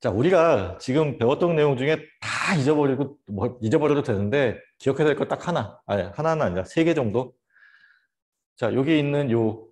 자, 우리가 지금 배웠던 내용 중에 다 잊어버리고, 뭐, 잊어버려도 되는데, 기억해야 될 거 딱 하나. 아니, 하나는 아니라 세 개 정도. 자, 여기 있는 요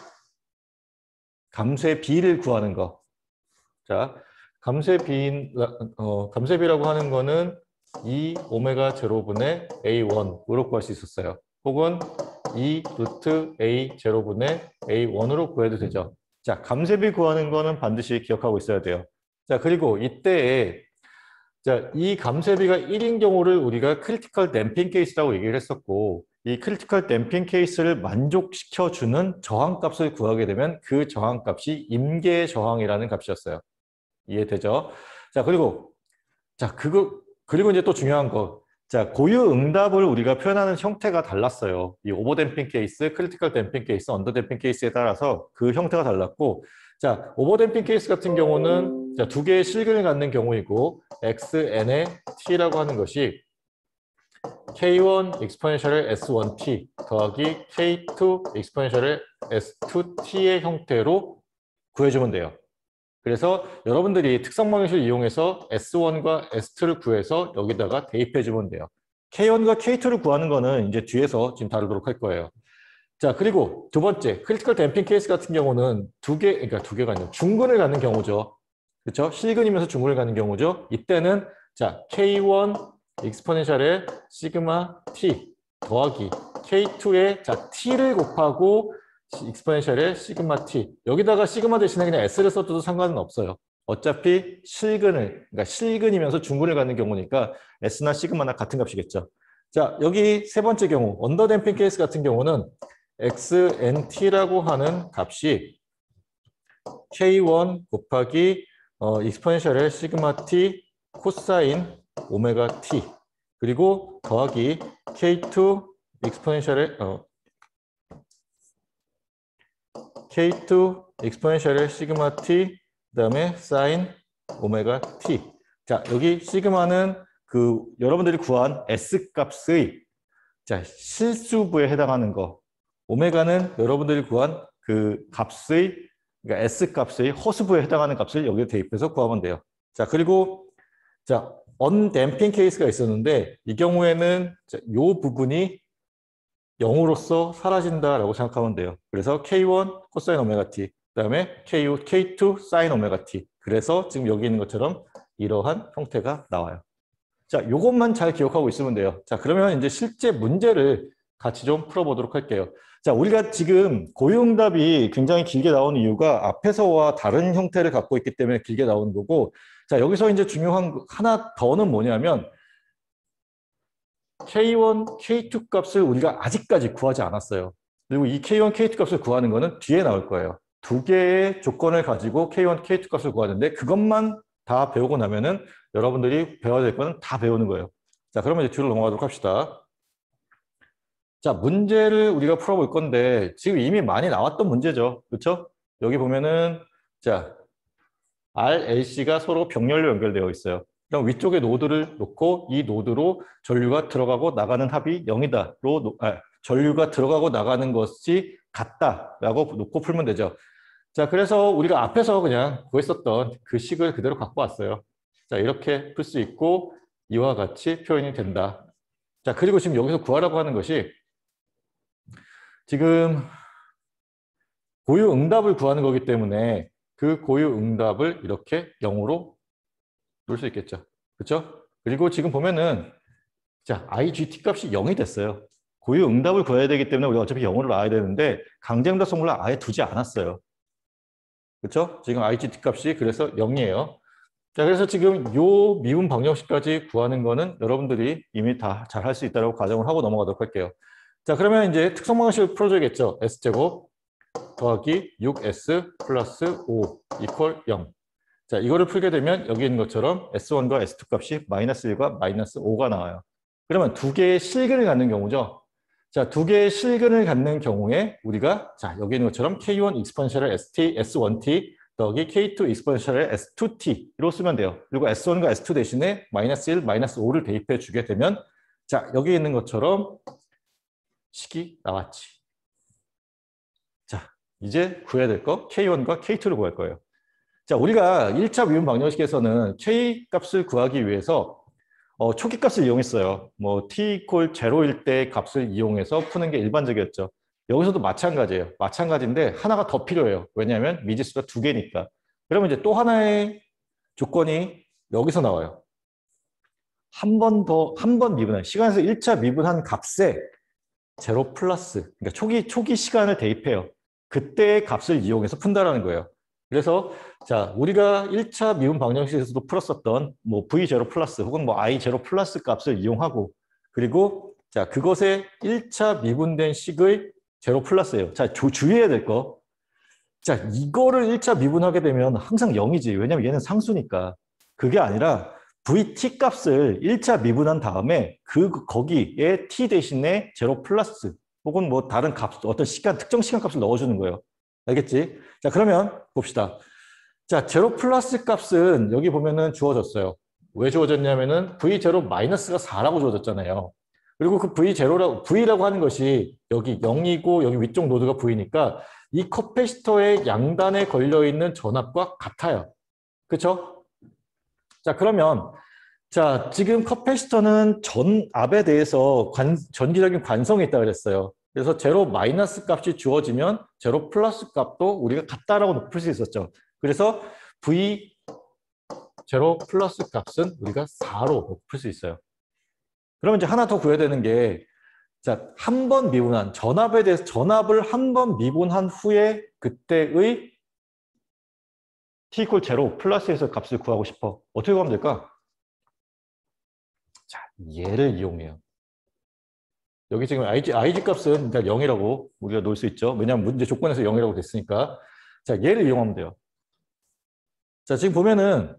감쇄 B를 구하는 거. 자, 감쇄 B, 감쇄 B라고 하는 거는 2 오메가 제로분의 A1으로 구할 수 있었어요. 혹은 2 루트 A 제로분의 A1으로 구해도 되죠. 자, 감쇄 B 구하는 거는 반드시 기억하고 있어야 돼요. 자, 그리고 이때에 자, 이 감쇄비가 1인 경우를 우리가 크리티컬 댐핑 케이스라고 얘기를 했었고, 이 크리티컬 댐핑 케이스를 만족시켜주는 저항값을 구하게 되면 그 저항값이 임계 저항이라는 값이었어요. 이해되죠? 자, 그리고, 자, 그리고 이제 또 중요한 거. 자, 고유 응답을 우리가 표현하는 형태가 달랐어요. 이 오버 댐핑 케이스, 크리티컬 댐핑 케이스, 언더 댐핑 케이스에 따라서 그 형태가 달랐고, 자, 오버 댐핑 케이스 같은 경우는 자, 두 개의 실근을 갖는 경우이고, xn의 t라고 하는 것이 k1 익스포넨셜의 s1t 더하기 k2 익스포넨셜의 s2t의 형태로 구해주면 돼요. 그래서 여러분들이 특성 방식을 이용해서 S1과 S2를 구해서 여기다가 대입해주면 돼요. K1과 K2를 구하는 거는 이제 뒤에서 지금 다루도록 할 거예요. 자, 그리고 두 번째, 크리티컬 댐핑 케이스 같은 경우는 그러니까 두 개가 아니라 중근을 갖는 경우죠. 그렇죠? 실근이면서 중근을 갖는 경우죠. 이때는 자, K1 익스포넨셜의 시그마 T 더하기 K2의 자, T를 곱하고 익스포넨셜의 시그마 t. 여기다가 시그마 대신에 그냥 s를 써도 상관은 없어요. 어차피 그러니까 실근이면서 중근을 갖는 경우니까 s나 시그마나 같은 값이겠죠. 자, 여기 세 번째 경우, 언더 댐핑 케이스 같은 경우는 xnt라고 하는 값이 k1 곱하기 익스포넨셜의 시그마 t 코사인 오메가 t 그리고 더하기 k2 익스포넨셜의 K2 익스포넨셜의 시그마 t 그다음에 사인 오메가 t. 자, 여기 시그마는 그 여러분들이 구한 S 값의 자, 실수부에 해당하는 거. 오메가는 여러분들이 구한 그 값의 그러니까 S 값의 허수부에 해당하는 값을 여기에 대입해서 구하면 돼요. 자, 그리고 자, 언댐핑 케이스가 있었는데 이 경우에는 자, 요 부분이 0으로서 사라진다라고 생각하면 돼요. 그래서 K1 코사인 오메가 t, 그다음에 K2 사인 오메가 t. 그래서 지금 여기 있는 것처럼 이러한 형태가 나와요. 자, 이것만 잘 기억하고 있으면 돼요. 자, 그러면 이제 실제 문제를 같이 좀 풀어보도록 할게요. 자, 우리가 지금 고유응답이 굉장히 길게 나오는 이유가 앞에서와 다른 형태를 갖고 있기 때문에 길게 나오는 거고, 자, 여기서 이제 중요한 하나 더는 뭐냐면 K1, K2 값을 우리가 아직까지 구하지 않았어요. 그리고 이 K1, K2 값을 구하는 거는 뒤에 나올 거예요. 두 개의 조건을 가지고 K1, K2 값을 구하는데 그것만 다 배우고 나면은 여러분들이 배워야 될 거는 다 배우는 거예요. 자, 그러면 이제 뒤로 넘어가도록 합시다. 자, 문제를 우리가 풀어볼 건데 지금 이미 많이 나왔던 문제죠. 그렇죠? 여기 보면은 자, RLC가 서로 병렬로 연결되어 있어요. 그럼 위쪽에 노드를 놓고 이 노드로 전류가 들어가고 나가는 합이 0이다로 전류가 들어가고 나가는 것이 같다라고 놓고 풀면 되죠. 자, 그래서 우리가 앞에서 그냥 구했었던 그 식을 그대로 갖고 왔어요. 자, 이렇게 풀 수 있고 이와 같이 표현이 된다. 자, 그리고 지금 여기서 구하라고 하는 것이 지금 고유 응답을 구하는 거기 때문에 그 고유 응답을 이렇게 0으로 놓을 수 있겠죠. 그렇죠? 그리고 지금 보면은 자, IGT 값이 0이 됐어요. 고유 응답을 구해야 되기 때문에 우리가 어차피 0으로 놔야 되는데 강제응답 성분을 아예 두지 않았어요. 그렇죠? 지금 IGT 값이 그래서 0이에요. 자, 그래서 지금 요 미분 방정식까지 구하는 거는 여러분들이 이미 다 잘 할 수 있다고 가정을 하고 넘어가도록 할게요. 자, 그러면 이제 특성 방식을 풀어줘야겠죠. S제곱 더하기 6S 플러스 5 이퀄 0. 자, 이거를 풀게 되면 여기 있는 것처럼 S1과 S2 값이 마이너스 1과 마이너스 5가 나와요. 그러면 두 개의 실근을 갖는 경우죠. 자, 두 개의 실근을 갖는 경우에 우리가 자, 여기 있는 것처럼 K1 익스포넨셜의 S1t 더하기 K2 익스포넨셜의 S2t로 쓰면 돼요. 그리고 S1과 S2 대신에 마이너스 1, 마이너스 5를 대입해 주게 되면 자, 여기 있는 것처럼 식이 나왔지. 자, 이제 구해야 될 거 K1과 K2를 구할 거예요. 자, 우리가 1차 미분 방정식에서는 K 값을 구하기 위해서 초기 값을 이용했어요. 뭐 t equal 0일 때 값을 이용해서 푸는 게 일반적이었죠. 여기서도 마찬가지예요. 마찬가지인데 하나가 더 필요해요. 왜냐하면 미지수가 두 개니까. 그러면 이제 또 하나의 조건이 여기서 나와요. 한 번 미분한, 시간에서 1차 미분한 값에 제로 플러스, 그러니까 초기 시간을 대입해요. 그때의 값을 이용해서 푼다라는 거예요. 그래서 자, 우리가 1차 미분 방정식에서도 풀었었던 뭐 v0 플러스 혹은 뭐 i0 플러스 값을 이용하고, 그리고 자, 그것의 1차 미분된 식의 제로 플러스예요. 자, 주의해야 될 거. 자, 이거를 1차 미분하게 되면 항상 0이지. 왜냐면 얘는 상수니까. 그게 아니라 VT 값을 1차 미분한 다음에 거기에 T 대신에 제로 플러스 혹은 뭐 다른 값, 어떤 특정 시간 값을 넣어주는 거예요. 알겠지? 자, 그러면 봅시다. 자, 제로 플러스 값은 여기 보면은 주어졌어요. 왜 주어졌냐면은 V0 마이너스가 4라고 주어졌잖아요. 그리고 그 V라고 하는 것이 여기 0이고 여기 위쪽 노드가 V니까 이 커패시터의 양단에 걸려있는 전압과 같아요. 그렇죠? 자, 그러면 자, 지금 커패시터는 전압에 대해서 전기적인 관성이 있다고 그랬어요. 그래서 제로 마이너스 값이 주어지면 제로 플러스 값도 우리가 같다라고 풀 수 있었죠. 그래서 V 제로 플러스 값은 우리가 4로 풀 수 있어요. 그러면 이제 하나 더 구해야 되는 게, 자, 한 번 미분한 전압에 대해서 전압을 한 번 미분한 후에 그때의 t equal 0 플러스에서 값을 구하고 싶어. 어떻게 구하면 될까? 자, 얘를 이용해요. 여기 지금 IG 값은 그러니까 0이라고 우리가 놓을 수 있죠. 왜냐하면 문제 조건에서 0이라고 됐으니까. 자, 얘를 이용하면 돼요. 자, 지금 보면은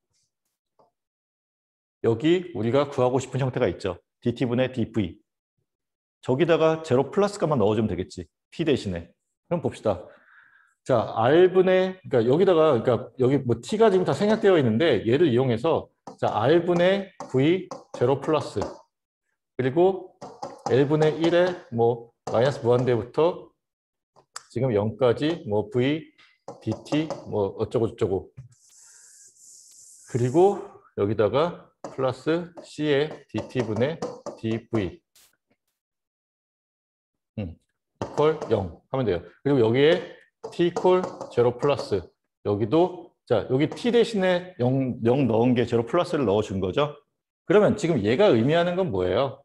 여기 우리가 구하고 싶은 형태가 있죠. dt분의 dv. 저기다가 제로 플러스 값만 넣어주면 되겠지. t 대신에. 그럼 봅시다. 자, r분의, 그러니까 여기다가, 그러니까 여기 뭐 t가 지금 다 생략되어 있는데 얘를 이용해서 자, r분의 v 제로 플러스 그리고 l분의 1에 뭐 마이너스 무한대부터 지금 0까지 뭐 v dt 뭐 어쩌고 저쩌고, 그리고 여기다가 플러스 c의 dt분의 dv 이퀄 0 하면 돼요. 그리고 여기에 t 이퀄 0 플러스, 여기도 자, 여기 t 대신에 0 넣은 게 0 플러스를 넣어준 거죠. 그러면 지금 얘가 의미하는 건 뭐예요?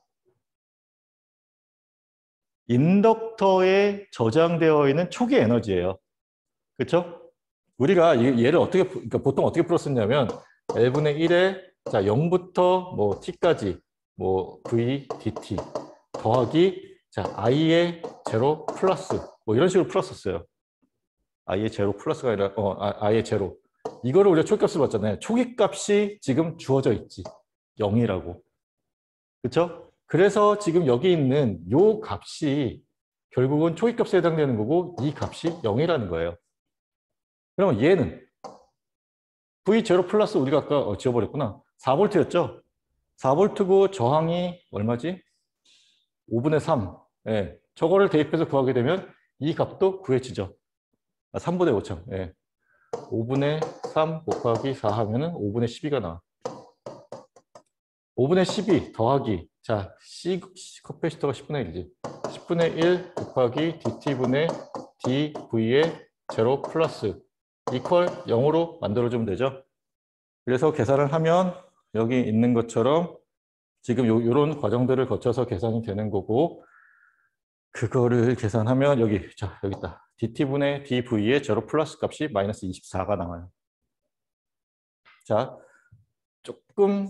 인덕터에 저장되어 있는 초기 에너지예요. 그렇죠? 우리가 얘를 어떻게, 그러니까 보통 어떻게 풀었었냐면 L분의 1에 자, 0부터 뭐 t까지 뭐 v dt 더하기 자, i의 제로 플러스 뭐 이런 식으로 풀었었어요. i의 제로 플러스가 아니라 i의 제로. 이거를 우리가 초기값을 봤잖아요. 초기값이 지금 주어져 있지. 0이라고. 그렇죠? 그래서 지금 여기 있는 요 값이 결국은 초기값에 해당되는 거고 이 값이 0이라는 거예요. 그러면 얘는 V0 플러스 우리가 아까 지워버렸구나. 4V였죠? 4V고 저항이 얼마지? 5분의 3. 예. 저거를 대입해서 구하게 되면 이 값도 구해지죠. 3분의 5점. 예. 5분의 3 곱하기 4 하면은 5분의 12가 나와. 5분의 12 더하기 자, C 커패시터가 10분의 1이지. 10분의 1 곱하기 dt분의 dv의 제로 플러스 이퀄 0으로 만들어주면 되죠. 그래서 계산을 하면 여기 있는 것처럼 지금 요런 과정들을 거쳐서 계산이 되는 거고, 그거를 계산하면 여기 있다. dt분의 dv의 제로 플러스 값이 마이너스 24가 나와요. 자, 조금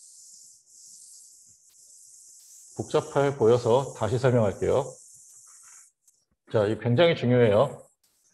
복잡해 보여서 다시 설명할게요. 자, 이 굉장히 중요해요.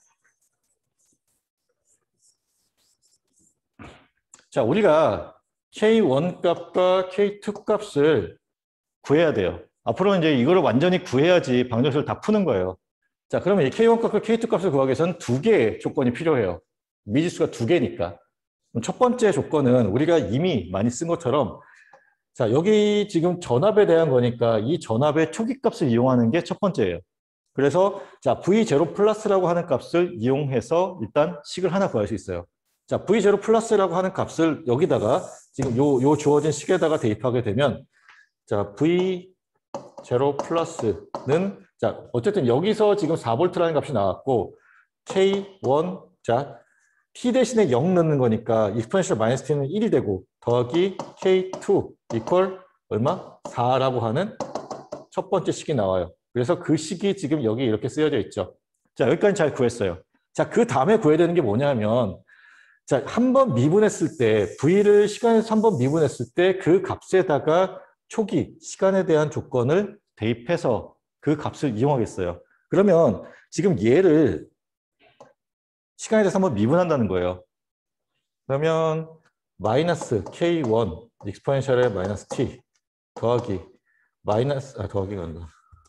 자, 우리가 K1 값과 K2 값을 구해야 돼요. 앞으로는 이제 이거를 완전히 구해야지 방정식을 다 푸는 거예요. 자, 그러면 이 K1 값과 K2 값을 구하기 위해서는 두 개의 조건이 필요해요. 미지수가 두 개니까. 첫 번째 조건은 우리가 이미 많이 쓴 것처럼 자, 여기 지금 전압에 대한 거니까 이 전압의 초기값을 이용하는 게 첫 번째예요. 그래서 자, V0 플러스라고 하는 값을 이용해서 일단 식을 하나 구할 수 있어요. 자, V0 플러스라고 하는 값을 여기다가 지금 요 주어진 식에다가 대입하게 되면 자, V0 플러스는 자, 어쨌든 여기서 지금 4V라는 값이 나왔고 K1 자, T 대신에 0 넣는 거니까 exponential 마이너스 T는 1이 되고 더하기 K2 이퀄 얼마? 4라고 하는 첫 번째 식이 나와요. 그래서 그 식이 지금 여기 이렇게 쓰여져 있죠. 자, 여기까지 잘 구했어야 자, 그 다음에 구해야 되는 게 뭐냐면 자, 한 번 미분했을 때 V를 시간에서 한 번 미분했을 때 그 값에다가 초기 시간에 대한 조건을 대입해서 그 값을 이용하겠어요. 그러면 지금 얘를 시간에 대해서 한번 미분한다는 거예요. 그러면 마이너스 K1 익스포넨셜의 마이너스 T 더하기 더하기가 아니라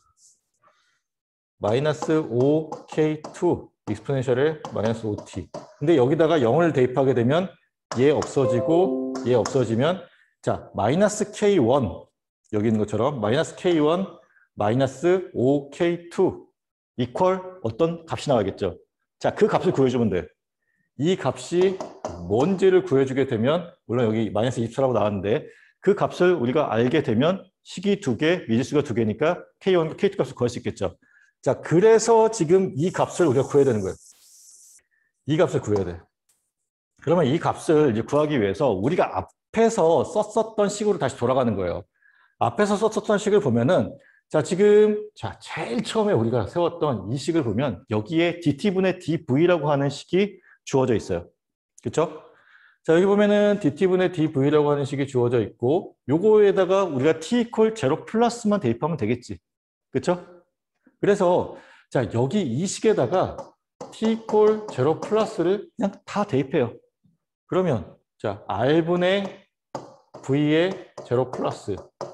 마이너스 5K2 익스포넨셜의 마이너스 5T. 근데 여기다가 0을 대입하게 되면 얘 없어지고 얘 없어지면 자, 마이너스 K1 여기 있는 것처럼 마이너스 K1 마이너스 5K2 이퀄 어떤 값이 나와야겠죠. 자, 그 값을 구해주면 돼. 이 값이 뭔지를 구해주게 되면 물론 여기 마이너스 24라고 나왔는데 그 값을 우리가 알게 되면 식이 2개, 미지수가 2개니까 K1과 K2 값을 구할 수 있겠죠. 자, 그래서 지금 이 값을 우리가 구해야 되는 거예요. 이 값을 구해야 돼. 그러면 이 값을 이제 구하기 위해서 우리가 앞에서 썼었던 식으로 다시 돌아가는 거예요. 앞에서 썼었던 식을 보면은 자, 지금 자, 제일 처음에 우리가 세웠던 이 식을 보면 여기에 dt분의 dv라고 하는 식이 주어져 있어요. 그렇죠? 자, 여기 보면은 dt분의 dv라고 하는 식이 주어져 있고 요거에다가 우리가 t 이퀄 0 플러스만 대입하면 되겠지. 그렇죠? 그래서 자, 여기 이 식에다가 t 이퀄 0 플러스를 그냥 다 대입해요. 그러면 자, r분의 v의 0 플러스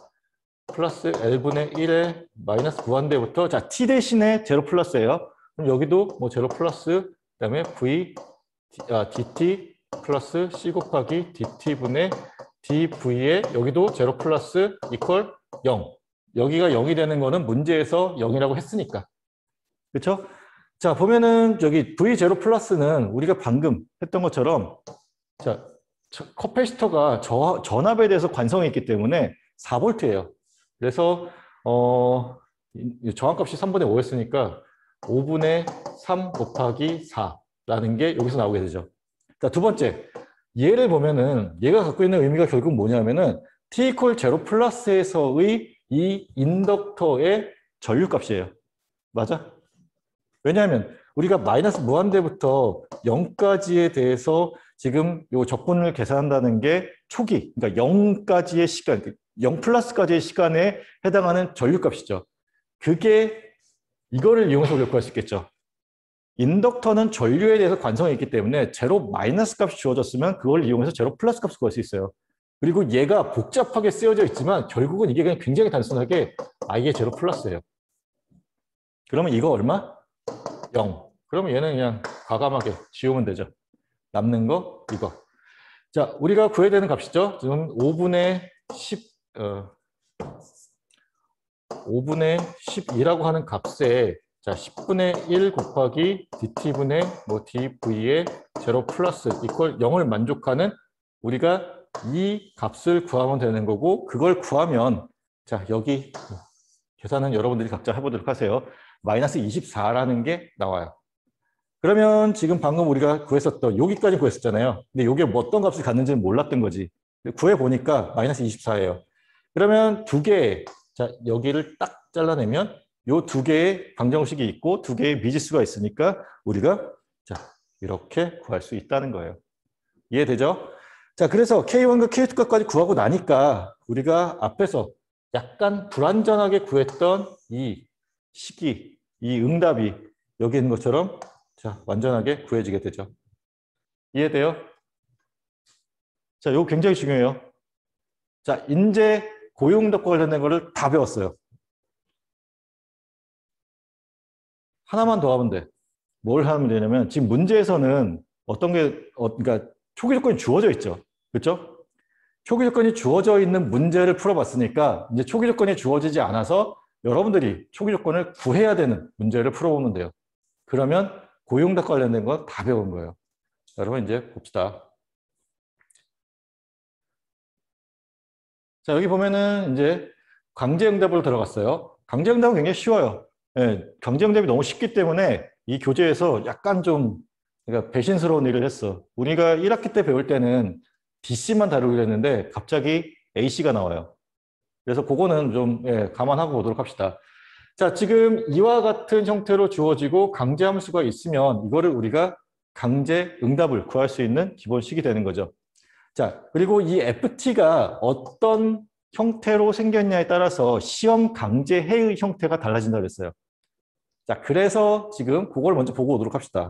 L분의 1의 마이너스 무한대부터 자, t 대신에 0 플러스예요. 그럼 여기도 뭐 0 플러스 그다음에 dt 플러스 c 곱하기 dt분의 dv의 여기도 0 플러스 이퀄 0. 여기가 0이 되는 거는 문제에서 0이라고 했으니까. 그렇죠? 자, 보면은 저기 V0 플러스는 우리가 방금 했던 것처럼 자, 커패시터가 전압에 대해서 관성이 있기 때문에 4V예요. 그래서 정확값이 3분의 5였으니까 5분의 3 곱하기 4라는 게 여기서 나오게 되죠. 자, 두 번째. 얘를 보면은 얘가 갖고 있는 의미가 결국 뭐냐면은 t 이퀄 0 플러스에서의 이 인덕터의 전류값이에요. 맞아? 왜냐하면 우리가 마이너스 무한대부터 0까지에 대해서 지금 요 적분을 계산한다는 게 초기, 그러니까 0까지의 시간, 0 플러스까지의 시간에 해당하는 전류값이죠. 그게 이거를 이용해서 우리가 구할 수 있겠죠. 인덕터는 전류에 대해서 관성이 있기 때문에 제로 마이너스 값이 주어졌으면 그걸 이용해서 제로 플러스 값을 구할 수 있어요. 그리고 얘가 복잡하게 쓰여져 있지만 결국은 이게 그냥 굉장히 단순하게 이게 제로 플러스예요. 그러면 이거 얼마? 0. 그러면 얘는 그냥 과감하게 지우면 되죠. 남는 거 이거. 자, 우리가 구해야 되는 값이죠. 지금 5분의 12라고 하는 값에 자, 10분의 1 곱하기 dt분의 뭐 dv의 0 플러스 이퀄 0을 만족하는 우리가 이 값을 구하면 되는 거고 그걸 구하면 자, 여기 계산은 여러분들이 각자 해보도록 하세요. 마이너스 24라는 게 나와요. 그러면 지금 방금 우리가 구했었던 여기까지 구했었잖아요. 근데 이게 뭐 어떤 값을 갖는지는 몰랐던 거지. 구해보니까 마이너스 24예요. 그러면 두 개, 자, 여기를 딱 잘라내면 요 두 개의 방정식이 있고 두 개의 미지수가 있으니까 우리가 자, 이렇게 구할 수 있다는 거예요. 이해되죠? 자, 그래서 K1과 K2 값까지 구하고 나니까 우리가 앞에서 약간 불완전하게 구했던 이 식이, 이 응답이 여기 있는 것처럼 자, 완전하게 구해지게 되죠. 이해돼요? 자, 이거 굉장히 중요해요. 자, 이제 고유응답과 관련된 거를 다 배웠어요. 하나만 더 하면 돼. 뭘 하면 되냐면 지금 문제에서는 어떤 게 그러니까 초기 조건이 주어져 있죠. 그렇죠? 초기 조건이 주어져 있는 문제를 풀어봤으니까 이제 초기 조건이 주어지지 않아서 여러분들이 초기 조건을 구해야 되는 문제를 풀어보면 돼요. 그러면 고용답 관련된 건 다 배운 거예요. 여러분 이제 봅시다. 자, 여기 보면은 이제 강제응답으로 들어갔어요. 강제응답은 굉장히 쉬워요. 예, 강제응답이 너무 쉽기 때문에 이 교재에서 약간 좀 그러니까 배신스러운 일을 했어. 우리가 1학기 때 배울 때는 BC만 다루기로 했는데 갑자기 AC가 나와요. 그래서 그거는 좀 감안하고 보도록 합시다. 자, 지금 이와 같은 형태로 주어지고 강제함수가 있으면 이거를 우리가 강제응답을 구할 수 있는 기본식이 되는 거죠. 자, 그리고 이 FT가 어떤 형태로 생겼냐에 따라서 시험 강제해의 형태가 달라진다고 했어요. 자, 그래서 지금 그걸 먼저 보고 오도록 합시다.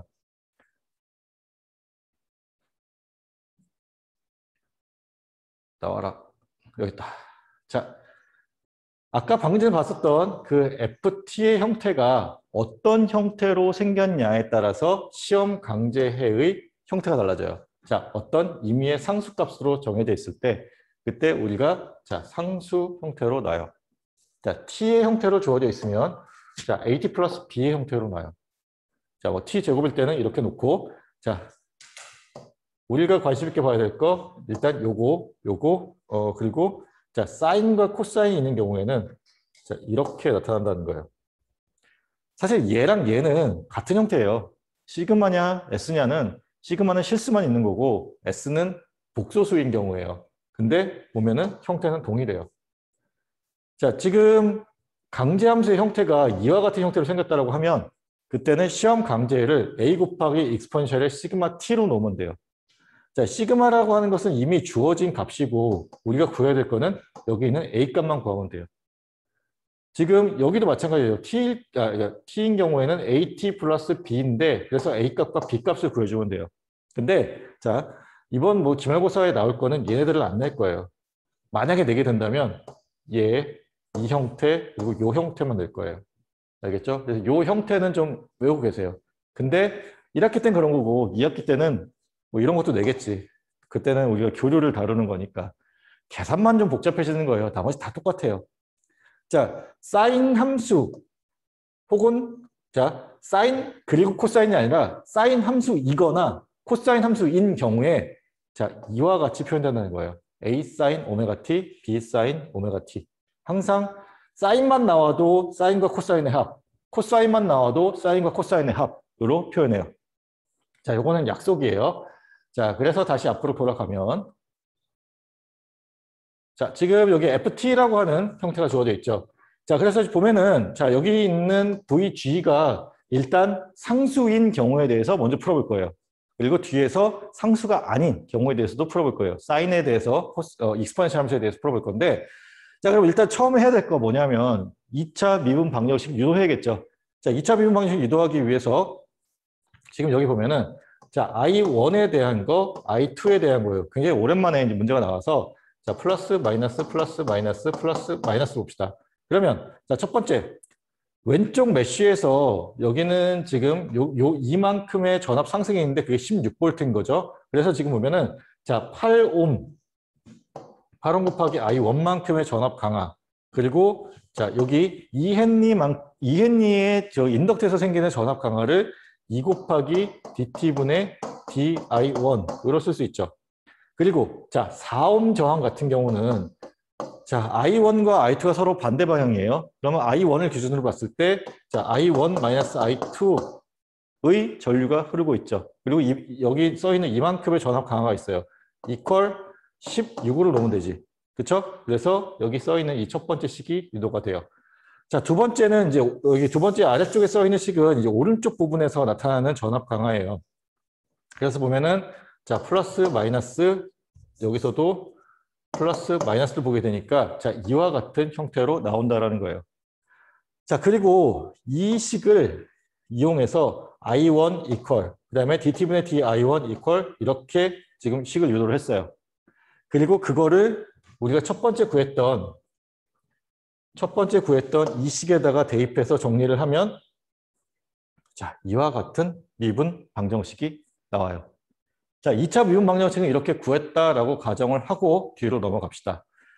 나와라. 여기 있다. 자, 아까 방금 전에 봤었던 그 FT의 형태가 어떤 형태로 생겼냐에 따라서 시험 강제해의 형태가 달라져요. 자, 어떤 임의의 상수값으로 정해져 있을 때 그때 우리가 자, 상수 형태로 놔요. 자, T의 형태로 주어져 있으면 자, AT 플러스 B의 형태로 놔요. 자, 뭐 T 제곱일 때는 이렇게 놓고 자, 우리가 관심 있게 봐야 될 거 일단 요거 그리고 자, 사인과 코사인이 있는 경우에는 자, 이렇게 나타난다는 거예요. 사실 얘랑 얘는 같은 형태예요. 시그마냐 S냐는 시그마는 실수만 있는 거고 S는 복소수인 경우예요. 근데 보면은 형태는 동일해요. 자, 지금 강제함수의 형태가 이와 같은 형태로 생겼다고 하면 그때는 시험 강제를 A 곱하기 익스포넨셜의 시그마 T로 놓으면 돼요. 자, 시그마라고 하는 것은 이미 주어진 값이고 우리가 구해야 될 거는 여기 있는 A 값만 구하면 돼요. 지금 여기도 마찬가지예요. T인 경우에는 AT 플러스 B인데 그래서 A 값과 B 값을 구해주면 돼요. 근데 자, 이번 뭐 기말고사에 나올 거는 얘네들을 안 낼 거예요. 만약에 내게 된다면 얘, 이 형태, 그리고 요 형태만 낼 거예요. 알겠죠? 그래서 요 형태는 좀 외우고 계세요. 근데 1학기 때는 그런 거고 2학기 때는 뭐 이런 것도 내겠지. 그때는 우리가 교류를 다루는 거니까. 계산만 좀 복잡해지는 거예요. 나머지 다 똑같아요. 자, 사인 함수 혹은 자, 사인 그리고 코사인이 아니라 사인 함수이거나 코사인 함수인 경우에 자, 이와 같이 표현된다는 거예요. A 사인 오메가 t, B 사인 오메가 t. 항상 사인만 나와도 사인과 코사인의 합, 코사인만 나와도 사인과 코사인의 합으로 표현해요. 자, 요거는 약속이에요. 자, 그래서 다시 앞으로 돌아가면 자, 지금 여기 FT라고 하는 형태가 주어져 있죠. 자, 그래서 보면은 자, 여기 있는 VG가 일단 상수인 경우에 대해서 먼저 풀어볼 거예요. 그리고 뒤에서 상수가 아닌 경우에 대해서도 풀어볼 거예요. 사인에 대해서, 익스포넨셜 함수에 대해서 풀어볼 건데 자, 그럼 일단 처음에 해야 될 거 뭐냐면 2차 미분 방정식 유도해야겠죠. 자, 2차 미분 방정식 유도하기 위해서 지금 여기 보면은 자, I1에 대한 거, I2에 대한 거예요. 굉장히 오랜만에 이제 문제가 나와서 자, 플러스 마이너스 플러스 마이너스 플러스 마이너스 봅시다. 그러면 자, 첫 번째 왼쪽 메쉬에서 여기는 지금 요 이만큼의 전압 상승이 있는데 그게 16V인 거죠. 그래서 지금 보면은 자, 8옴 8옴 곱하기 I1만큼의 전압 강화. 그리고 자, 여기 이헨리의 저 인덕트에서 생기는 전압 강화를 2 곱하기 dt분의 di1으로 쓸 수 있죠. 그리고 자, 4옴 저항 같은 경우는 자, I1과 I2가 서로 반대 방향이에요. 그러면 I1을 기준으로 봤을 때 자, I1 마이너스 I2의 전류가 흐르고 있죠. 그리고 여기 써 있는 이만큼의 전압 강화가 있어요. 이퀄 16으로 놓으면 되지. 그렇죠? 그래서 여기 써 있는 이 첫 번째 식이 유도가 돼요. 자, 두 번째는 이제 여기 두 번째 아래쪽에 써 있는 식은 이제 오른쪽 부분에서 나타나는 전압 강화예요. 그래서 보면은 자, 플러스 마이너스 여기서도 플러스 마이너스를 보게 되니까 자, 이와 같은 형태로 나온다라는 거예요. 자, 그리고 이 식을 이용해서 I1 이퀄 그다음에 dt분의 di1 이퀄 이렇게 지금 식을 유도를 했어요. 그리고 그거를 우리가 첫 번째 구했던 이 식에다가 대입해서 정리를 하면 자, 이와 같은 미분 방정식이 나와요. 자, 2차 미분 방정식은 이렇게 구했다라고 가정을 하고 뒤로 넘어갑시다.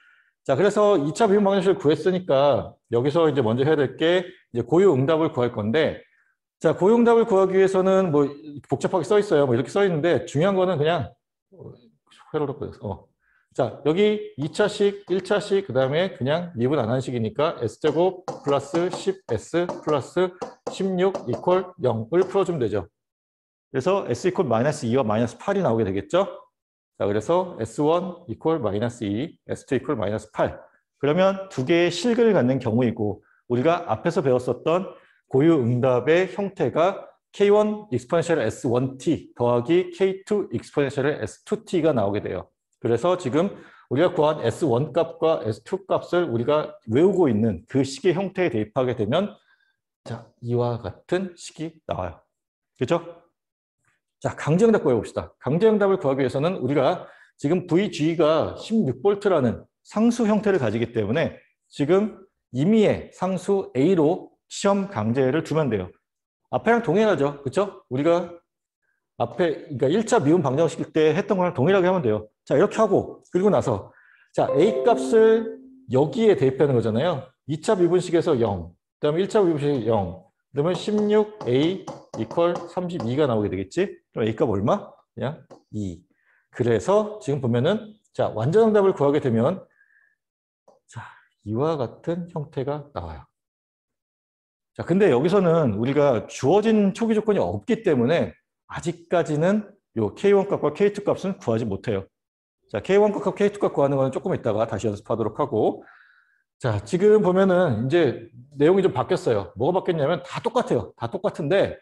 자, 그래서 2차 미분 방정식을 구했으니까 여기서 이제 먼저 해야 될 게 이제 고유 응답을 구할 건데, 자, 고유 응답을 구하기 위해서는 뭐 복잡하게 써 있어요. 뭐 이렇게 써 있는데 중요한 거는 그냥 회로로 꺼냈어. 자, 여기 2차식, 1차식, 그 다음에 그냥 미분 안 한 식이니까 S제곱 플러스 10S 플러스 16 이퀄 0을 풀어주면 되죠. 그래서 S 이퀄 마이너스 2와 마이너스 8이 나오게 되겠죠. 자, 그래서 S1 이퀄 마이너스 2, S2 이퀄 마이너스 8. 그러면 두 개의 실근을 갖는 경우이고, 우리가 앞에서 배웠었던 고유 응답의 형태가 K1 익스포넨셜 S1t 더하기 K2 익스포넨셜 S2t가 나오게 돼요. 그래서 지금 우리가 구한 S1 값과 S2 값을 우리가 외우고 있는 그 식의 형태에 대입하게 되면, 자, 이와 같은 식이 나와요. 그렇죠? 자, 강제응답 구해봅시다. 강제응답을 구하기 위해서는 우리가 지금 VG가 16V라는 상수 형태를 가지기 때문에 지금 임의의 상수 A로 시험 강제를 두면 돼요. 앞에랑 동일하죠. 그렇죠? 우리가 앞에 그러니까 1차 미분 방정식 때 했던 거랑 동일하게 하면 돼요. 자, 이렇게 하고 그리고 나서 자, A 값을 여기에 대입하는 거잖아요. 2차 미분식에서 0, 그다음에 1차 미분식에서 0, 그러면 16A 이퀄 32가 나오게 되겠지? 그럼 A 값 얼마? 그냥 2. 그래서 지금 보면은 자, 완전응답을 구하게 되면 자, 이와 같은 형태가 나와요. 자, 근데 여기서는 우리가 주어진 초기 조건이 없기 때문에 아직까지는 요 K1 값과 K2 값은 구하지 못해요. 자, K1 값과 K2 값 구하는 거는 조금 이따가 다시 연습하도록 하고, 자, 지금 보면은 이제 내용이 좀 바뀌었어요. 뭐가 바뀌었냐면 다 똑같아요. 다 똑같은데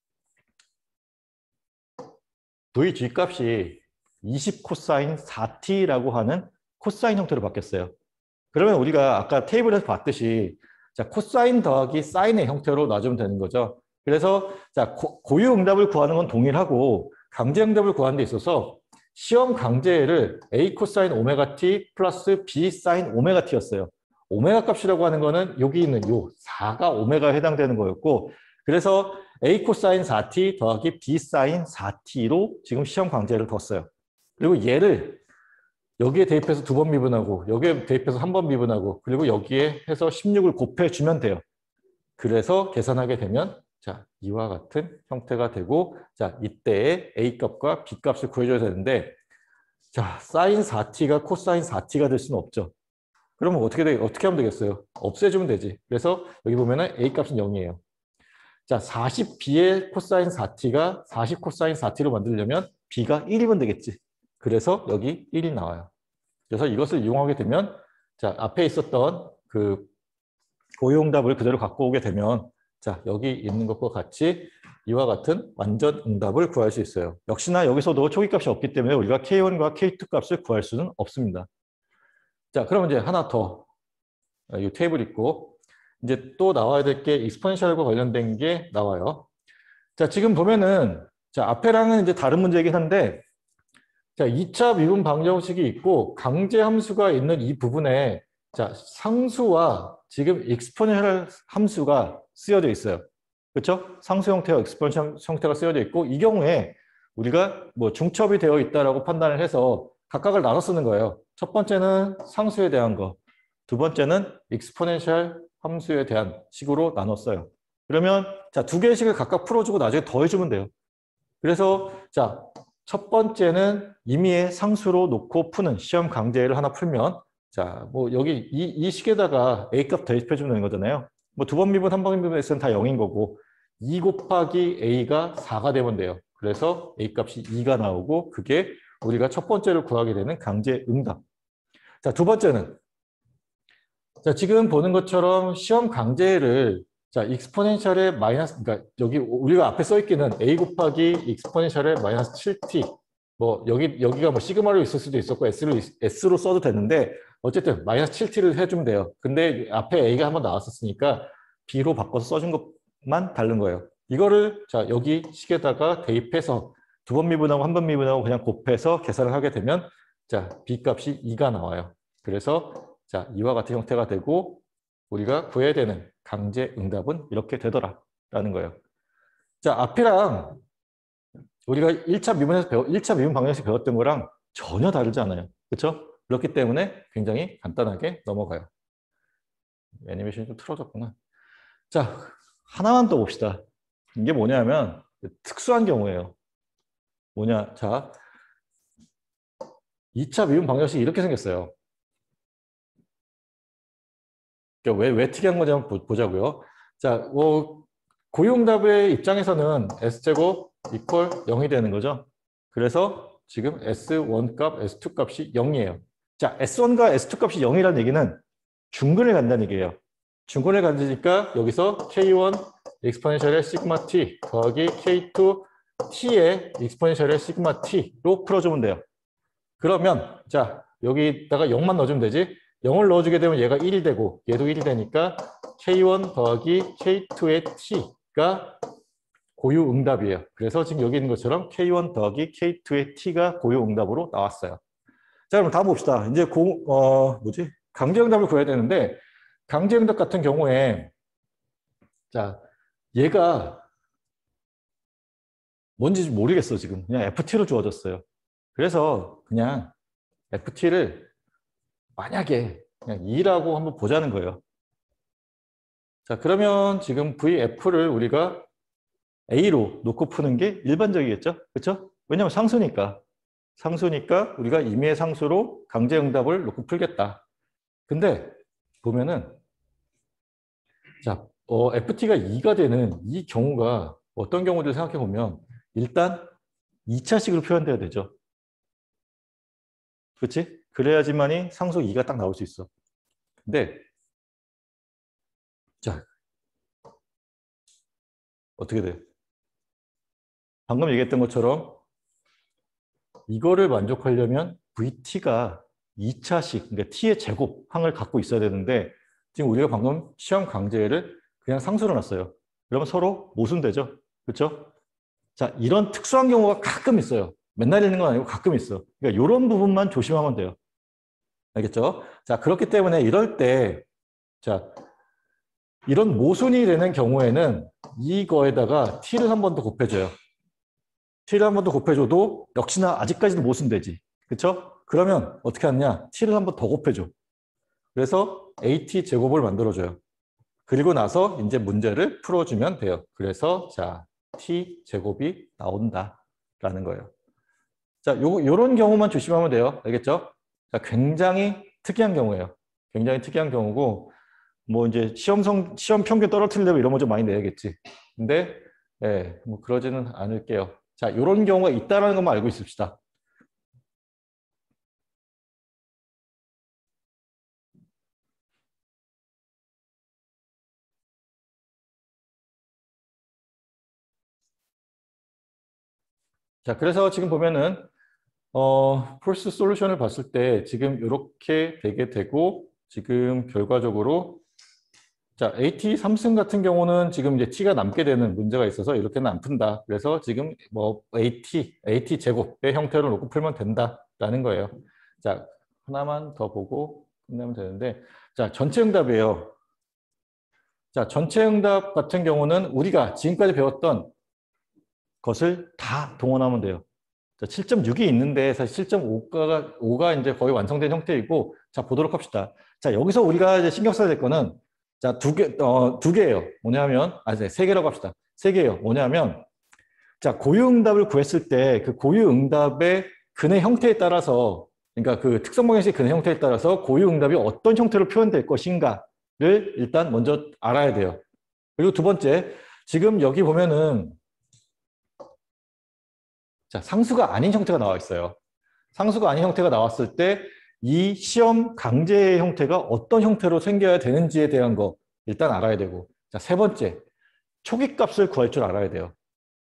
VG 값이 20 코사인 4t라고 하는 코사인 형태로 바뀌었어요. 그러면 우리가 아까 테이블에서 봤듯이 자, 코사인 더하기 사인의 형태로 놔주면 되는 거죠. 그래서 자, 고유 응답을 구하는 건 동일하고 강제 응답을 구하는 데 있어서 시험 강제를 A 코사인 오메가 t 플러스 B 사인 오메가 t였어요. 오메가 값이라고 하는 거는 여기 있는 요 4가 오메가에 해당되는 거였고, 그래서 A 코사인 4t 더하기 B 사인 4t로 지금 시험 강제를 뒀어요. 그리고 얘를 여기에 대입해서 2번 미분하고 여기에 대입해서 1번 미분하고 그리고 여기에 해서 16을 곱해주면 돼요. 그래서 계산하게 되면 자, 이와 같은 형태가 되고, 자, 이때의 A 값과 B 값을 구해줘야 되는데, 자, 사인 4t가 코사인 4t가 될 수는 없죠. 그러면 어떻게 하면 되겠어요? 없애주면 되지. 그래서 여기 보면은 A 값은 0이에요. 자, 40b의 코사인 4t가 40 코사인 4t로 만들려면 b가 1이면 되겠지. 그래서 여기 1이 나와요. 그래서 이것을 이용하게 되면 자, 앞에 있었던 그 고유응답을 그대로 갖고 오게 되면 자, 여기 있는 것과 같이 이와 같은 완전 응답을 구할 수 있어요. 역시나 여기서도 초기값이 없기 때문에 우리가 K1과 K2 값을 구할 수는 없습니다. 자, 그러면 이제 하나 더 이 테이블 있고 이제 또 나와야 될 게 익스포넨셜과 관련된 게 나와요. 자, 지금 보면은 자, 앞에랑은 이제 다른 문제이긴 한데 자, 2차 미분 방정식이 있고 강제 함수가 있는 이 부분에 자, 상수와 지금 익스포넨셜 함수가 쓰여져 있어요. 그렇죠? 상수 형태와 익스포넨셜 형태가 쓰여져 있고 이 경우에 우리가 뭐 중첩이 되어 있다라고 판단을 해서 각각을 나눠 쓰는 거예요. 첫 번째는 상수에 대한 거, 두 번째는 익스포넨셜 함수에 대한 식으로 나눴어요. 그러면 자, 두 개의 식을 각각 풀어주고 나중에 더해주면 돼요. 그래서 자, 첫 번째는 임의의 상수로 놓고 푸는 시험 강제를 하나 풀면 자, 뭐 여기 이 식에다가 A값 대입해주면 되는 거잖아요. 뭐 2번 미분, 1번 미분에서는 다 0인 거고 2 곱하기 A가 4가 되면 돼요. 그래서 A값이 2가 나오고 그게 우리가 첫 번째를 구하게 되는 강제 응답. 자, 두 번째는 자, 지금 보는 것처럼 시험 강제를 자, 익스포넨셜의 마이너스, 그러니까 여기 우리가 앞에 써 있기는 A 곱하기 익스포넨셜의 마이너스 7t. 뭐 여기가 뭐 시그마로 있을 수도 있었고 S로 써도 되는데 어쨌든 마이너스 7t를 해주면 돼요. 근데 앞에 A가 한번 나왔었으니까 B로 바꿔서 써준 것만 다른 거예요. 이거를 자, 여기 식에다가 대입해서 2번 미분하고 1번 미분하고 그냥 곱해서 계산을 하게 되면 자, B 값이 2가 나와요. 그래서 자, 이와 같은 형태가 되고 우리가 구해야 되는 강제 응답은 이렇게 되더라라는 거예요. 자, 앞이랑 우리가 1차 미분 방정식 배웠던 거랑 전혀 다르지 않아요. 그렇죠? 그렇기 때문에 굉장히 간단하게 넘어가요. 애니메이션이 좀 틀어졌구나. 자, 하나만 더 봅시다. 이게 뭐냐면 특수한 경우예요. 뭐냐? 자, 2차 미분 방정식이 이렇게 생겼어요. 그러니까 왜 특이한 건지 한번 보자고요. 자, 고용답의 입장에서는 S제곱 이퀄 0이 되는 거죠. 그래서 지금 S1 값, S2 값이 0이에요. 자, S1과 S2 값이 0이라는 얘기는 중근을 간다는 얘기예요. 중근을 간다니까 여기서 K1 익스포넨셜의 시그마 T 더하기 K2 T의 익스포넨셜의 시그마 T로 풀어주면 돼요. 그러면 자, 여기다가 0만 넣어주면 되지. 0을 넣어주게 되면 얘가 1이 되고 얘도 1이 되니까 K1 더하기 K2의 T가 고유응답이에요. 그래서 지금 여기 있는 것처럼 K1 더하기 K2의 T가 고유응답으로 나왔어요. 자, 그럼 다음 봅시다. 이제 강제응답을 구해야 되는데 강제응답 같은 경우에 자, 얘가 뭔지 모르겠어 지금. 그냥 FT로 주어졌어요. 그래서 그냥 FT를 만약에 그냥 2라고 한번 보자는 거예요. 자, 그러면 지금 VF를 우리가 A로 놓고 푸는 게 일반적이겠죠? 그렇죠? 왜냐하면 상수니까. 상수니까 우리가 임의의 상수로 강제응답을 놓고 풀겠다. 근데 보면은 자, FT가 2가 되는 이 경우가 어떤 경우들 생각해 보면 일단 2차식으로 표현돼야 되죠. 그렇지? 그래야지만이 상수 2가 딱 나올 수 있어. 근데 자, 어떻게 돼? 방금 얘기했던 것처럼 이거를 만족하려면 VT가 2차식, 그러니까 T의 제곱 항을 갖고 있어야 되는데 지금 우리가 방금 시험 강제를 그냥 상수로 놨어요. 그러면 서로 모순되죠. 그렇죠? 자, 이런 특수한 경우가 가끔 있어요. 맨날 있는 건 아니고 가끔 있어. 그러니까 이런 부분만 조심하면 돼요. 알겠죠? 자, 그렇기 때문에 이럴 때 자, 이런 모순이 되는 경우에는 이거에다가 t를 한 번 더 곱해줘요. t를 한 번 더 곱해줘도 역시나 아직까지도 모순되지. 그렇죠? 그러면 어떻게 하느냐? t를 한 번 더 곱해줘. 그래서 at 제곱을 만들어줘요. 그리고 나서 이제 문제를 풀어주면 돼요. 그래서 자, t 제곱이 나온다라는 거예요. 자, 요런 경우만 조심하면 돼요. 알겠죠? 자, 굉장히 특이한 경우예요. 굉장히 특이한 경우고 뭐 이제 시험 평균 떨어뜨리려면 이런 거 좀 많이 내야겠지. 근데 예, 뭐 그러지는 않을게요. 자, 이런 경우가 있다는 것만 알고 있읍시다. 자, 그래서 지금 보면은 폴스 솔루션을 봤을 때 지금 이렇게 되게 되고 지금 결과적으로 자, AT 3승 같은 경우는 지금 이제 T가 남게 되는 문제가 있어서 이렇게는 안 푼다. 그래서 지금 뭐 AT 제곱의 형태로 놓고 풀면 된다라는 거예요. 자, 하나만 더 보고 끝내면 되는데 자, 전체 응답이에요. 자, 전체 응답 같은 경우는 우리가 지금까지 배웠던 것을 다 동원하면 돼요. 자, 7.6이 있는데 사실 7.5가 이제 거의 완성된 형태이고 자, 보도록 합시다. 자, 여기서 우리가 이제 신경 써야 될 거는 자, 두 개예요. 뭐냐면 세 개라고 합시다. 세 개예요. 뭐냐면 자, 고유응답을 구했을 때 그 고유응답의 근의 형태에 따라서 그러니까 그 특성 방정식의 근의 형태에 따라서 고유응답이 어떤 형태로 표현될 것인가를 일단 먼저 알아야 돼요. 그리고 두 번째, 지금 여기 보면은 자, 상수가 아닌 형태가 나와 있어요. 상수가 아닌 형태가 나왔을 때 이 시험 강제의 형태가 어떤 형태로 생겨야 되는지에 대한 거 일단 알아야 되고 자, 세 번째, 초기값을 구할 줄 알아야 돼요.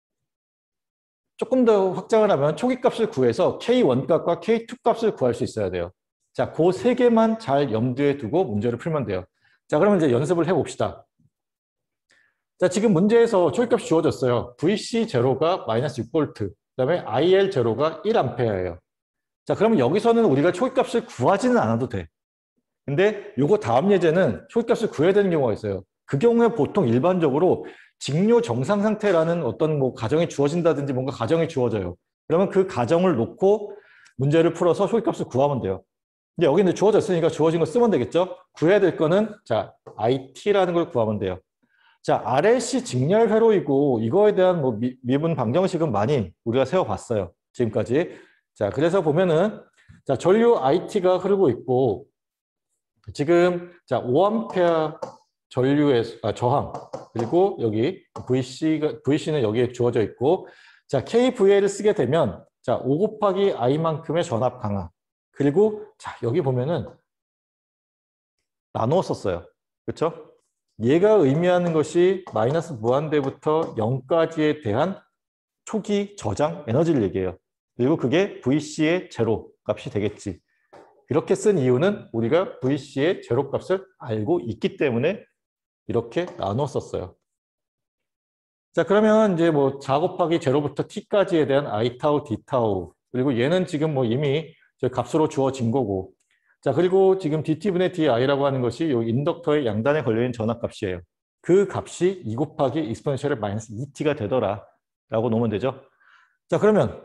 조금 더 확장을 하면 초기값을 구해서 K1 값과 K2 값을 구할 수 있어야 돼요. 자, 그 세 개만 잘 염두에 두고 문제를 풀면 돼요. 자, 그러면 이제 연습을 해봅시다. 자, 지금 문제에서 초기값이 주어졌어요. VC0가 마이너스 6V, 그 다음에 IL0가 1A예요. 자, 그러면 여기서는 우리가 초기값을 구하지는 않아도 돼. 근데 요거 다음 예제는 초기값을 구해야 되는 경우가 있어요. 그 경우에 보통 일반적으로 직료 정상 상태라는 어떤 뭐 가정이 주어진다든지 뭔가 가정이 주어져요. 그러면 그 가정을 놓고 문제를 풀어서 초기값을 구하면 돼요. 근데 여기는 주어졌으니까 주어진 거 쓰면 되겠죠? 구해야 될 거는 자, IT라는 걸 구하면 돼요. 자, RLC 직렬 회로이고 이거에 대한 뭐 미분 방정식은 많이 우리가 세워봤어요. 지금까지. 자, 그래서 보면은 자, 전류 IT가 흐르고 있고 지금 자, 5A 전류의 저항 그리고 여기 VC는 여기에 주어져 있고 자, KVA를 쓰게 되면 자, 5 곱하기 I만큼의 전압 강화 그리고 자, 여기 보면은 나누어 썼어요. 그렇죠? 얘가 의미하는 것이 마이너스 무한대부터 0까지에 대한 초기 저장 에너지를 얘기해요. 그리고 그게 VC의 제로 값이 되겠지. 이렇게 쓴 이유는 우리가 VC의 제로 값을 알고 있기 때문에 이렇게 나눠 썼어요. 자, 그러면 이제 뭐 4 곱하기 제로부터 t까지에 대한 I 타우, D 타우 그리고 얘는 지금 뭐 이미 값으로 주어진 거고 자, 그리고 지금 dt분의 di라고 하는 것이 이 인덕터의 양단에 걸려있는 전압값이에요. 그 값이 2 곱하기 익스포넨셜의 마이너스 2t가 되더라 라고 놓으면 되죠. 자, 그러면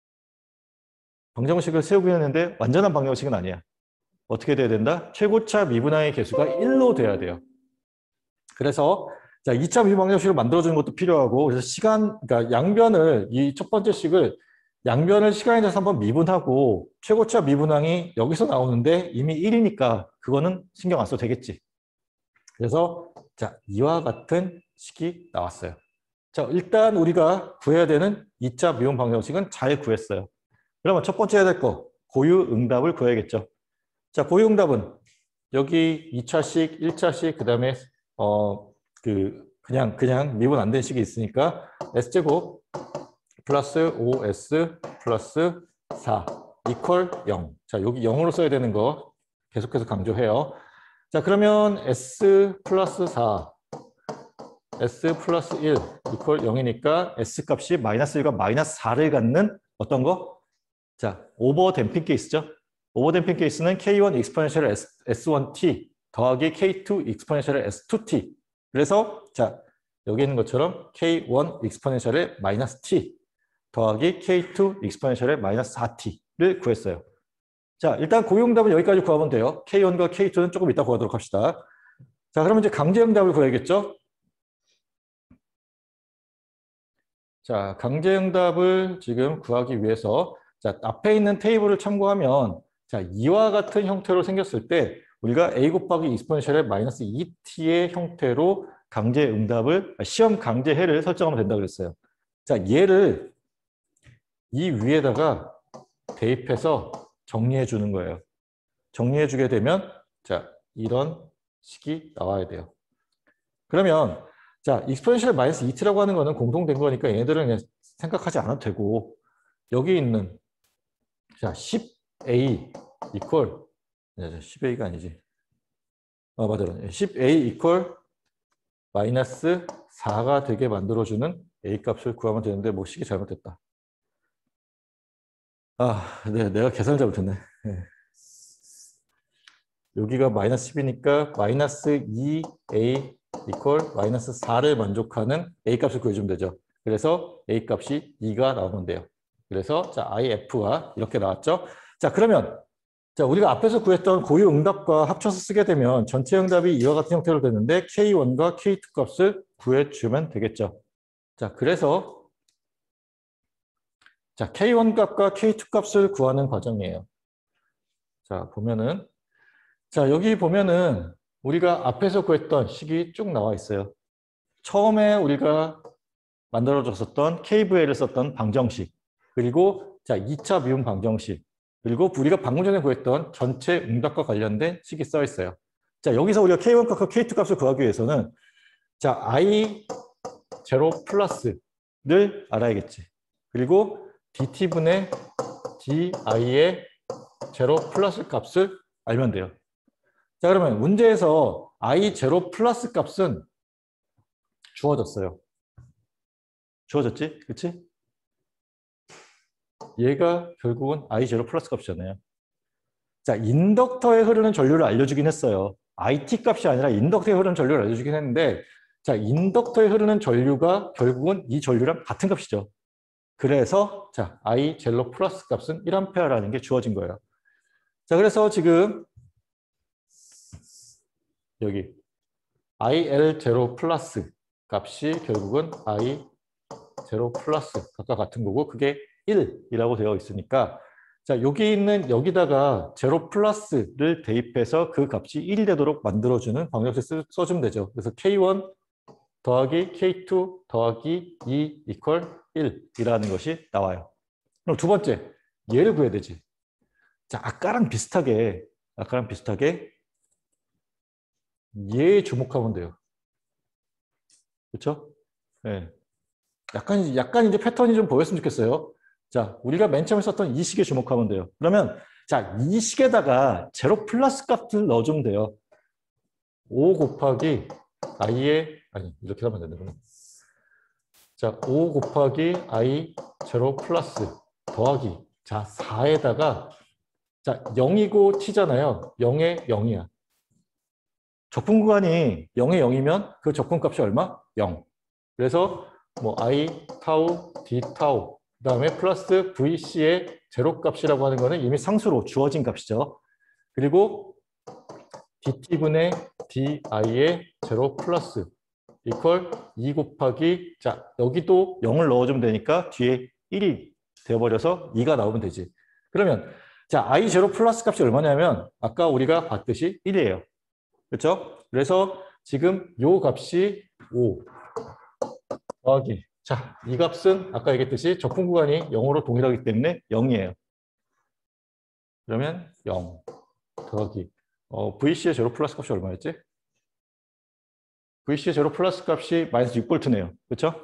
방정식을 세우긴 했는데 완전한 방정식은 아니야. 어떻게 돼야 된다? 최고차 미분항의 개수가 1로 돼야 돼요. 그래서 자, 2차 미분 방정식을 만들어주는 것도 필요하고 그래서 그러니까 양변을 이 첫 번째 식을 양변을 시간에 대해서 한번 미분하고 최고차 미분항이 여기서 나오는데 이미 1이니까 그거는 신경 안 써도 되겠지. 그래서 자, 이와 같은 식이 나왔어요. 자, 일단 우리가 구해야 되는 2차 미분 방정식은 잘 구했어요. 그러면 첫 번째 해야 될 거 고유 응답을 구해야겠죠. 자, 고유 응답은 여기 2차식, 1차식 그다음에 그냥 미분 안 된 식이 있으니까 S제곱 플러스 5S 플러스 4 이퀄 0. 자, 여기 0으로 써야 되는 거 계속해서 강조해요. 자, 그러면 S 플러스 4, S 플러스 1 이퀄 0이니까 S 값이 마이너스 1과 마이너스 4를 갖는 어떤 거? 자, 오버 댐핑 케이스죠. 오버 댐핑 케이스는 K1 익스포넨셜 S1T 더하기 K2 익스포넨셜 S2T. 그래서 자, 여기 있는 것처럼 K1 익스포넨셜의 마이너스 T 더하기 K2 익스포넨셜의 마이너스 4t를 구했어요. 자, 일단 고유응답은 여기까지 구하면 돼요. K1과 K2는 조금 이따 구하도록 합시다. 자, 그러면 이제 강제응답을 구해야겠죠? 자, 강제응답을 지금 구하기 위해서 자, 앞에 있는 테이블을 참고하면 자, 이와 같은 형태로 생겼을 때 우리가 A 곱하기 익스포넨셜의 마이너스 2t의 형태로 강제응답을 시험 강제해를 설정하면 된다고 그랬어요. 자, 얘를 이 위에다가 대입해서 정리해 주는 거예요. 정리해 주게 되면 자, 이런 식이 나와야 돼요. 그러면 자, 익스포넨셜 마이너스 2t라고 하는 거는 공통된 거니까 얘네들은 그냥 생각하지 않아도 되고 여기 있는 자, 10a 이퀄 10a가 아니지. 맞아요. 10a 이퀄 마이너스 4가 되게 만들어주는 a 값을 구하면 되는데 뭐 식이 잘못됐다. 네, 내가 계산을 잘못했네. 네. 여기가 마이너스 10이니까 마이너스 2a 이퀄 마이너스 4를 만족하는 a 값을 구해주면 되죠. 그래서 a 값이 2가 나오면 돼요. 그래서 자, if가 이렇게 나왔죠. 자, 그러면 자, 우리가 앞에서 구했던 고유 응답과 합쳐서 쓰게 되면 전체 응답이 이와 같은 형태로 되는데 K1과 K2 값을 구해주면 되겠죠. 자, 그래서 자, K1 값과 K2 값을 구하는 과정이에요. 자, 보면은 자, 여기 보면은 우리가 앞에서 구했던 식이 쭉 나와 있어요. 처음에 우리가 만들어줬었던 KVL을 썼던 방정식 그리고 자, 2차 미분 방정식 그리고 우리가 방금 전에 구했던 전체 응답과 관련된 식이 써 있어요. 자, 여기서 우리가 K1 값과 K2 값을 구하기 위해서는 자, I 제로 플러스를 알아야겠지. 그리고 DT분의 DI의 제로 플러스 값을 알면 돼요. 자, 그러면 문제에서 I 제로 플러스 값은 주어졌어요. 주어졌지? 그치? 얘가 결국은 I 제로 플러스 값이잖아요. 자, 인덕터에 흐르는 전류를 알려주긴 했어요. IT 값이 아니라 인덕터에 흐르는 전류를 알려주긴 했는데 자, 인덕터에 흐르는 전류가 결국은 이 전류랑 같은 값이죠. 그래서 자, I 제로 플러스 값은 1A라는 게 주어진 거예요. 자, 그래서 지금 여기 IL0 플러스 값이 결국은 I0 플러스 각각 같은 거고 그게 1이라고 되어 있으니까 자, 여기 있는 여기다가 0 플러스를 대입해서 그 값이 1이 되도록 만들어주는 방정식 써주면 되죠. 그래서 K1 더하기 K2 더하기 2 이퀄 1이라는 것이 나와요. 그럼 두 번째, 얘를 구해야 되지. 자, 아까랑 비슷하게 얘에 주목하면 돼요. 그렇죠? 네. 약간 이제 패턴이 좀 보였으면 좋겠어요. 자, 우리가 맨 처음에 썼던 이 식에 주목하면 돼요. 그러면 자, 이 식에다가 제로 플러스 값을 넣어주면 돼요. 5 곱하기 i의 아니 이렇게 하면 되는구나. 자, 5 곱하기 i 제로 플러스 더하기 자 4에다가 자 0이고 t잖아요. 0에 0이야. 적분 구간이 0에 0이면 그 적분 값이 얼마? 0. 그래서 뭐 i 타우 d 타우 그다음에 플러스 vc의 제로 값이라고 하는 거는 이미 상수로 주어진 값이죠. 그리고 dt분의 di의 제로 플러스 이퀄 2 곱하기 자 여기도 0을 넣어주면 되니까 뒤에 1이 되어버려서 2가 나오면 되지. 그러면 자 i 제로 플러스 값이 얼마냐면 아까 우리가 봤듯이 1이에요. 그렇죠? 그래서 지금 요 값이 5 더하기 자, 이 값은 아까 얘기했듯이 적분 구간이 0으로 동일하기 때문에 0이에요. 그러면 0 더하기 VC의 제로 플러스 값이 얼마였지? VC의 제로 플러스 값이 마이너스 6V네요. 그렇죠?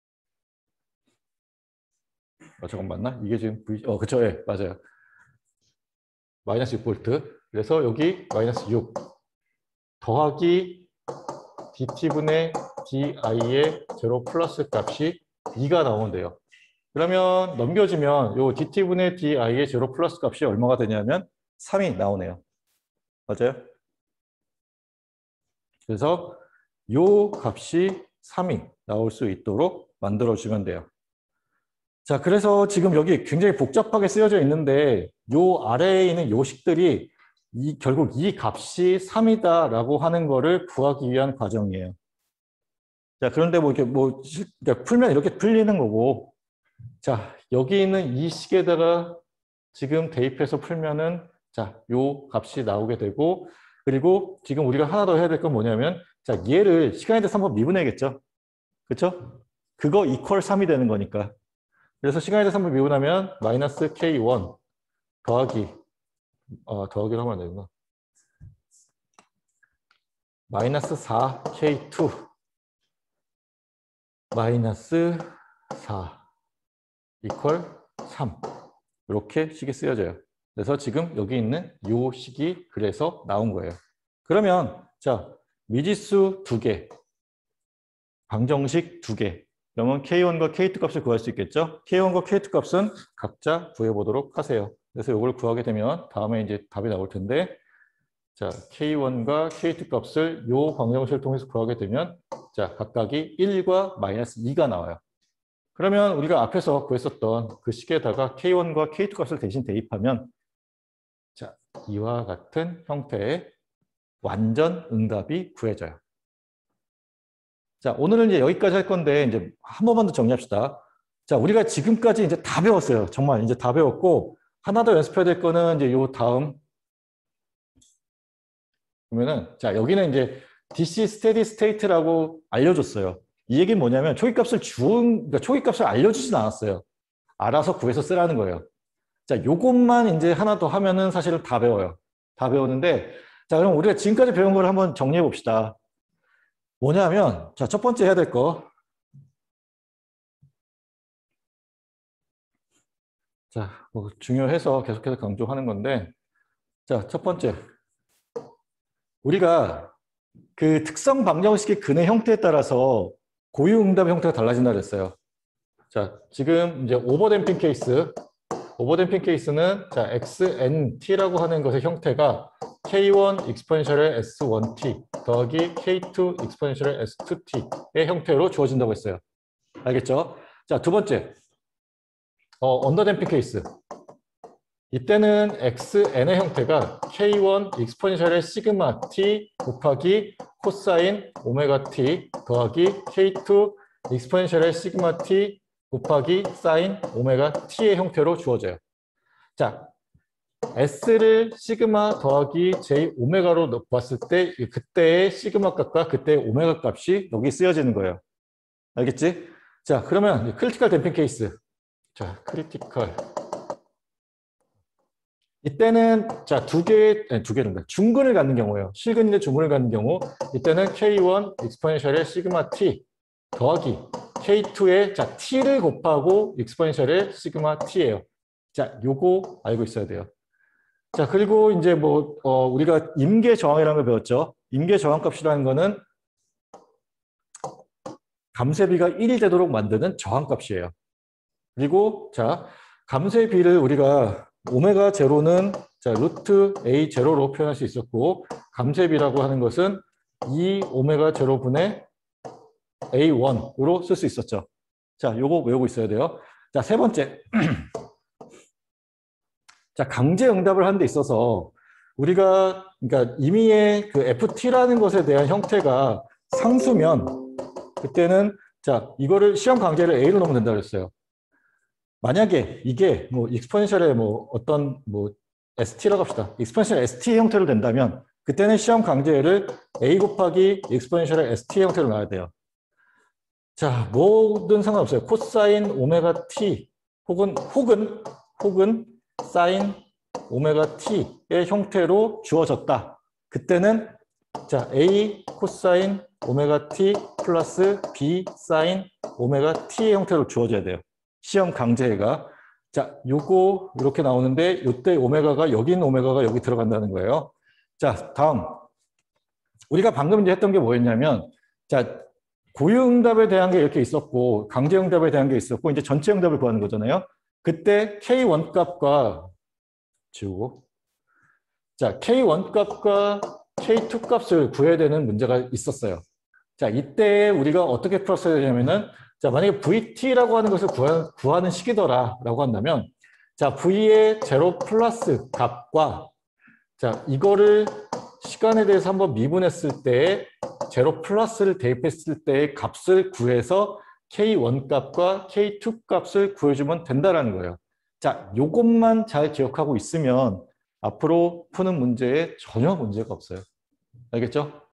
저건 맞나? 이게 지금 그쵸? 예, 맞아요. 마이너스 6V. 그래서 여기 마이너스 6 더하기 dt분의 di의 제로 플러스 값이 2가 나오면 돼요. 그러면 넘겨주면 요 dt분의 di의 제로 플러스 값이 얼마가 되냐면 3이 나오네요. 맞아요? 그래서 요 값이 3이 나올 수 있도록 만들어주면 돼요. 자, 그래서 지금 여기 굉장히 복잡하게 쓰여져 있는데 요 아래에 있는 요식들이 결국 이 값이 3이다라고 하는 거를 구하기 위한 과정이에요. 자, 그런데 뭐 이렇게 그러니까 풀면 이렇게 풀리는 거고 자, 여기 있는 이 식에다가 지금 대입해서 풀면은 자, 요 값이 나오게 되고 그리고 지금 우리가 하나 더 해야 될 건 뭐냐면 자, 얘를 시간에 대해서 한번 미분해야겠죠. 그렇죠? 그거 이퀄 3이 되는 거니까. 그래서 시간에 대해서 한번 미분하면 마이너스 K1 더하기 더하기를 하면 되구나. 마이너스 4K2 마이너스 4 이퀄 3 이렇게 식이 쓰여져요. 그래서 지금 여기 있는 이 식이 그래서 나온 거예요. 그러면 자 미지수 2개, 방정식 2개. 그러면 K1과 K2 값을 구할 수 있겠죠? K1과 K2 값은 각자 구해보도록 하세요. 그래서 이걸 구하게 되면 다음에 이제 답이 나올 텐데 자 K1과 K2 값을 이 방정식을 통해서 구하게 되면 자 각각이 1과 마이너스 2가 나와요. 그러면 우리가 앞에서 구했었던 그 식에다가 K1과 K2 값을 대신 대입하면 자, 이와 같은 형태의 완전 응답이 구해져요. 자, 오늘은 이제 여기까지 할 건데 이제 한 번만 더 정리합시다. 자, 우리가 지금까지 이제 다 배웠어요. 정말 이제 다 배웠고 하나 더 연습해야 될 거는 이제 요 다음 보면은 자, 여기는 이제 DC steady state라고 알려줬어요. 이 얘기는 뭐냐면 초기값을 그러니까 초기값을 알려주진 않았어요. 알아서 구해서 쓰라는 거예요. 자, 요것만 이제 하나 더 하면은 사실은 다 배워요. 다 배우는데, 자, 그럼 우리가 지금까지 배운 걸 한번 정리해 봅시다. 뭐냐면, 자, 첫 번째 해야 될 거. 자, 뭐 중요해서 계속해서 강조하는 건데, 자, 첫 번째. 우리가 그 특성 방정식의 근의 형태에 따라서 고유응답 형태가 달라진다 그랬어요. 자, 지금 이제 오버댐핑 케이스. 오버댐핑 케이스는 자, XNT라고 하는 것의 형태가 K1 익스포넨셜의 S1T 더하기 K2 익스포넨셜의 S2T의 형태로 주어진다고 했어요. 알겠죠? 자, 두 번째. 언더댐핑 케이스. 이때는 xn의 형태가 k1 익스포넨셜의 시그마 t 곱하기 코사인 오메가 t 더하기 k2 익스포넨셜의 시그마 t 곱하기 사인 오메가 t의 형태로 주어져요. 자, s를 시그마 더하기 j 오메가로 봤을 때 그때의 시그마 값과 그때의 오메가 값이 여기 쓰여지는 거예요. 알겠지? 자, 그러면 크리티컬 댐핑 케이스. 자, 크리티컬. 이때는 자, 두 개는 중근을 갖는 경우예요. 실근인데 중근을 갖는 경우 이때는 k1 익스포넨셜의 시그마 t 더하기 k2의 자, t를 곱하고 익스포넨셜의 시그마 t예요. 자, 요거 알고 있어야 돼요. 자, 그리고 이제 뭐 우리가 임계 저항이라는 걸 배웠죠. 임계 저항값이라는 거는 감쇄비가 1이 되도록 만드는 저항값이에요. 그리고 자, 감쇄비를 우리가 오메가 제로는 자, 루트 A 제로로 표현할 수 있었고 감쇄비라고 하는 것은 2 오메가 제로분의 A1으로 쓸 수 있었죠. 자, 요거 외우고 있어야 돼요. 자, 세 번째. 자, 강제 응답을 하는 데 있어서 우리가 그러니까 임의의 그 FT라는 것에 대한 형태가 상수면 그때는 자, 이거를 시험 강제를 A로 넣으면 된다고 했어요. 만약에 이게 뭐 익스포넨셜의 뭐 어떤 뭐 ST라고 합시다. 익스포넨셜 ST 형태로 된다면 그때는 시험 강제를 A 곱하기 익스포넨셜의 ST 형태로 놔야 돼요. 자, 뭐든 상관없어요. 코사인 오메가 T 혹은 사인 오메가 T의 형태로 주어졌다. 그때는 자, A 코사인 오메가 T 플러스 B 사인 오메가 T의 형태로 주어져야 돼요. 시험 강제가. 자, 요거 이렇게 나오는데 이때 오메가가 여기 있는 오메가가 여기 들어간다는 거예요. 자, 다음. 우리가 방금 이제 했던 게 뭐였냐면 자, 고유응답에 대한 게 이렇게 있었고 강제응답에 대한 게 있었고 이제 전체 응답을 구하는 거잖아요. 그때 K1 값과 지우고 자, K1 값과 K2 값을 구해야 되는 문제가 있었어요. 자, 이때 우리가 어떻게 풀었어야 되냐면은 자, 만약에 VT라고 하는 것을 구하는 식이더라라고 한다면 자, V의 제로 플러스 값과 자, 이거를 시간에 대해서 한번 미분했을 때 제로 플러스를 대입했을 때의 값을 구해서 K1 값과 K2 값을 구해주면 된다라는 거예요. 자, 요것만 잘 기억하고 있으면 앞으로 푸는 문제에 전혀 문제가 없어요. 알겠죠?